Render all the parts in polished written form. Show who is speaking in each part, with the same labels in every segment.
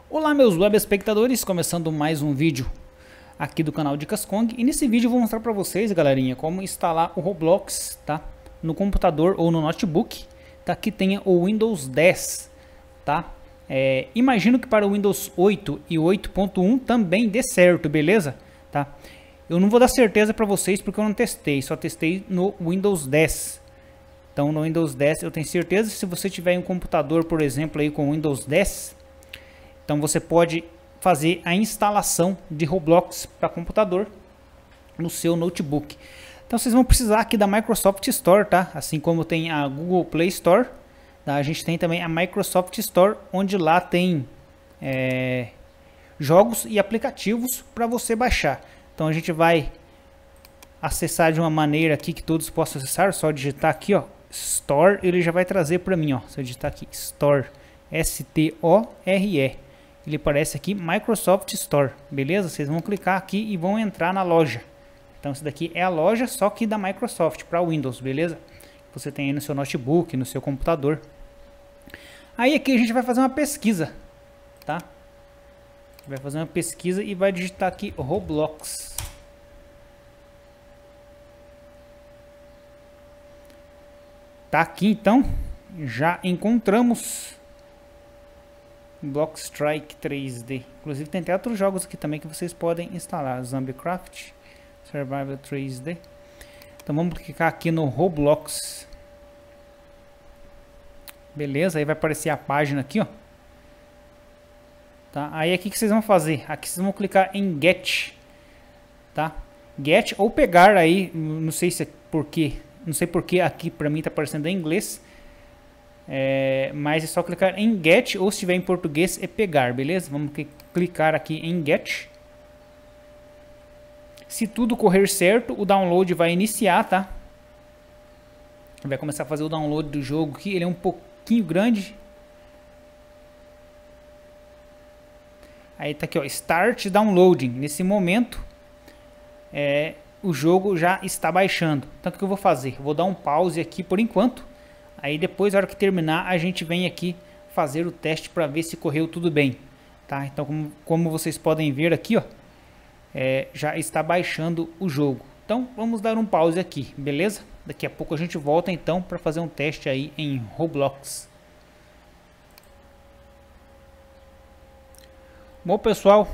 Speaker 1: Olá meus web espectadores, começando mais um vídeo aqui do canal Dicas Kong. E nesse vídeo eu vou mostrar para vocês, galerinha, como instalar o Roblox, tá? No computador ou no notebook, tá? Que tenha o Windows 10, tá? Imagino que para o Windows 8 e 8.1 também dê certo, beleza? Tá? Eu não vou dar certeza para vocês porque eu não testei, só testei no Windows 10. Então no Windows 10 eu tenho certeza. Se você tiver um computador, por exemplo, aí com Windows 10, então você pode fazer a instalação de Roblox para computador no seu notebook. Então vocês vão precisar aqui da Microsoft Store, tá? Assim como tem a Google Play Store, tá? A gente tem também a Microsoft Store, onde lá tem jogos e aplicativos para você baixar. Então a gente vai acessar de uma maneira aqui que todos possam acessar. Só digitar aqui, ó, Store, ele já vai trazer para mim, ó. Se eu digitar aqui Store, S-T-O-R-E, ele aparece aqui Microsoft Store, beleza? Vocês vão clicar aqui e vão entrar na loja. Então isso daqui é a loja, só que da Microsoft para Windows, beleza? Você tem aí no seu notebook, no seu computador. Aí aqui a gente vai fazer uma pesquisa, tá? Vai fazer uma pesquisa e vai digitar aqui Roblox. Tá aqui então, já encontramos Block Strike 3D. Inclusive tem até outros jogos aqui também que vocês podem instalar. Zombiecraft, Survival 3D. Então vamos clicar aqui no Roblox. Beleza, aí vai aparecer a página aqui, ó. Tá? Aí aqui que vocês vão fazer? Aqui vocês vão clicar em Get, tá? Get ou pegar aí, não sei se é porque, não sei porque aqui para mim tá aparecendo em inglês. Mas é só clicar em Get, ou se tiver em português é pegar, beleza? Vamos clicar aqui em Get. Se tudo correr certo, o download vai iniciar, tá? Vai começar a fazer o download do jogo aqui. Ele é um pouquinho grande. Aí tá aqui, ó, Start Downloading. Nesse momento, o jogo já está baixando. Então o que eu vou fazer? Eu vou dar um pause aqui por enquanto. Aí depois, na hora que terminar, a gente vem aqui fazer o teste para ver se correu tudo bem, tá? Então, como vocês podem ver aqui, ó, já está baixando o jogo. Então, vamos dar um pause aqui, beleza? Daqui a pouco a gente volta então para fazer um teste aí em Roblox. Bom, pessoal,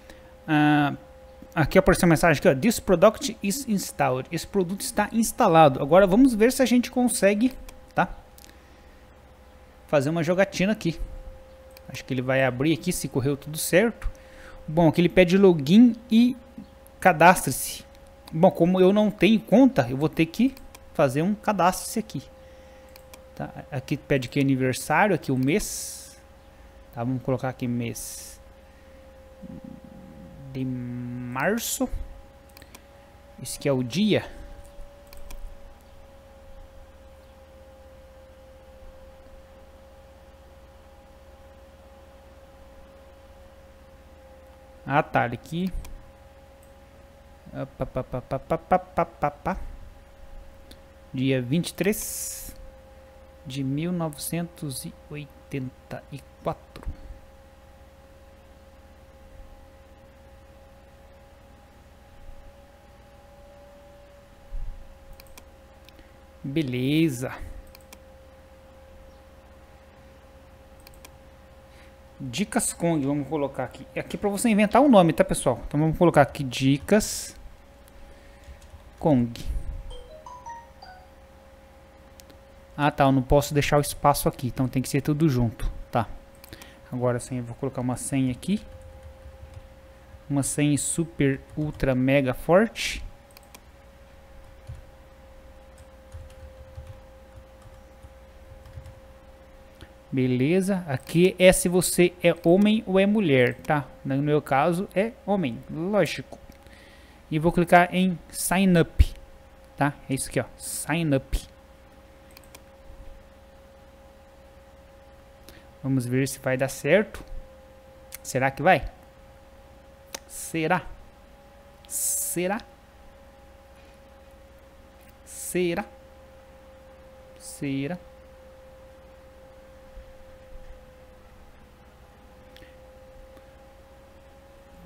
Speaker 1: aqui apareceu a mensagem aqui, ó, This product is installed. Esse produto está instalado. Agora vamos ver se a gente consegue, tá, fazer uma jogatina aqui. Acho que ele vai abrir aqui se correu tudo certo. Bom, aqui ele pede login e cadastre-se. Bom, como eu não tenho conta, eu vou ter que fazer um cadastro aqui, tá? Aqui pede que é aniversário, aqui o mês, tá? Vamos colocar aqui mês de março. Esse aqui é o dia. Ah, tá, aqui. Dia 23 de 1984. Beleza. Dicas Kong, vamos colocar aqui. É aqui para você inventar um nome, tá, pessoal? Então vamos colocar aqui Dicas Kong. Ah, tá, eu não posso deixar o espaço aqui, então tem que ser tudo junto, tá? Agora sim, eu vou colocar uma senha aqui. Uma senha super, ultra, mega forte. Beleza, aqui é se você é homem ou é mulher, tá? No meu caso é homem, lógico. E vou clicar em Sign Up, tá? É isso aqui, ó, Sign Up. Vamos ver se vai dar certo. Será que vai? Será? Será? Será?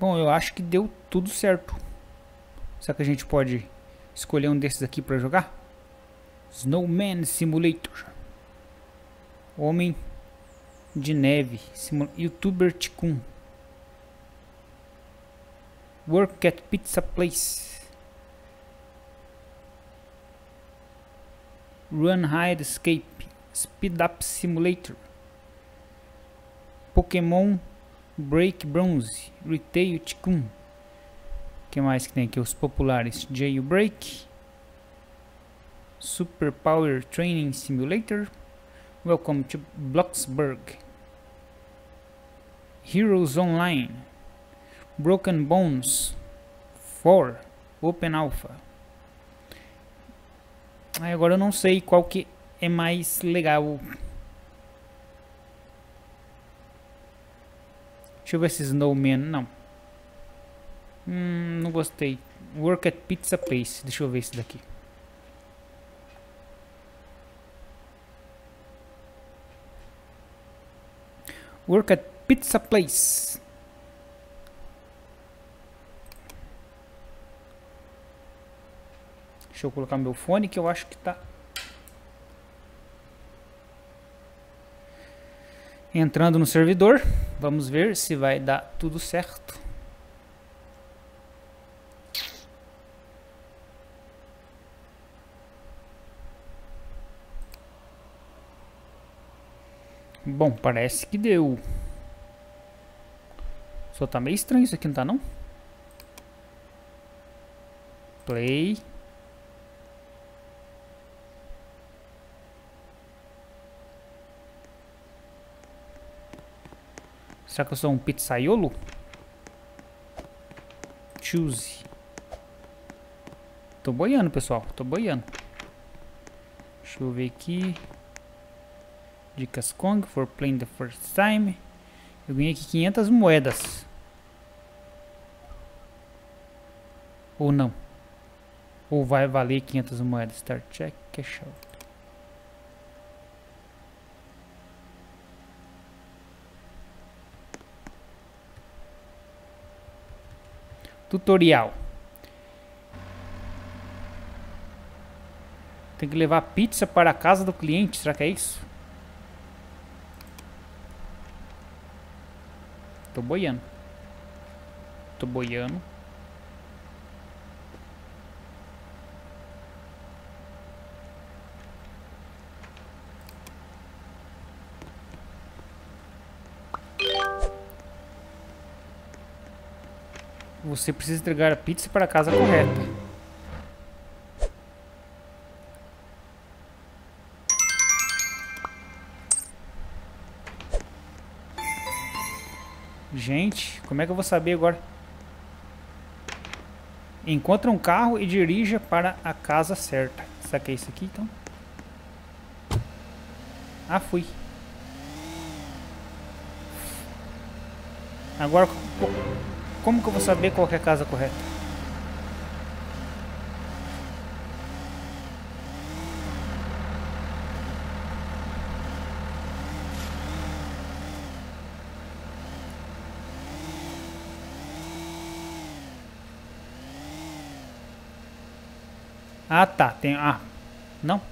Speaker 1: Bom, eu acho que deu tudo certo. Será que a gente pode escolher um desses aqui para jogar? Snowman Simulator. Homem de neve. Youtuber Ticum. Work at Pizza Place. Run Hide Escape. Speed Up Simulator. Pokémon Break Bronze. Retail Ticum. O que mais que tem aqui? Os populares. Jailbreak. Super Power Training Simulator. Welcome to Bloxburg. Heroes Online. Broken Bones 4 Open Alpha. Agora eu não sei qual que é mais legal. Deixa eu ver se Snowman. Não. Não gostei. Work at Pizza Place. Deixa eu ver esse daqui. Work at Pizza Place. Deixa eu colocar meu fone que eu acho que tá entrando no servidor. Vamos ver se vai dar tudo certo. Bom, parece que deu. Só tá meio estranho isso aqui, não tá não? Play. Será que eu sou um pizzaiolo? Choose. Tô boiando, pessoal. Tô boiando. Deixa eu ver aqui. Dicas Kong for playing the first time. Eu ganhei aqui 500 moedas. Ou não. Ou vai valer 500 moedas. Start check, cash out. Tutorial. Tem que levar pizza para a casa do cliente. Será que é isso? Tô boiando. Tô boiando. Você precisa entregar a pizza para a casa correta. Gente, como é que eu vou saber agora? Encontre um carro e dirija para a casa certa. Será que é isso aqui então? Ah, fui. Agora, como que eu vou saber qual que é a casa correta? Ah, tá. Tem. Ah, não.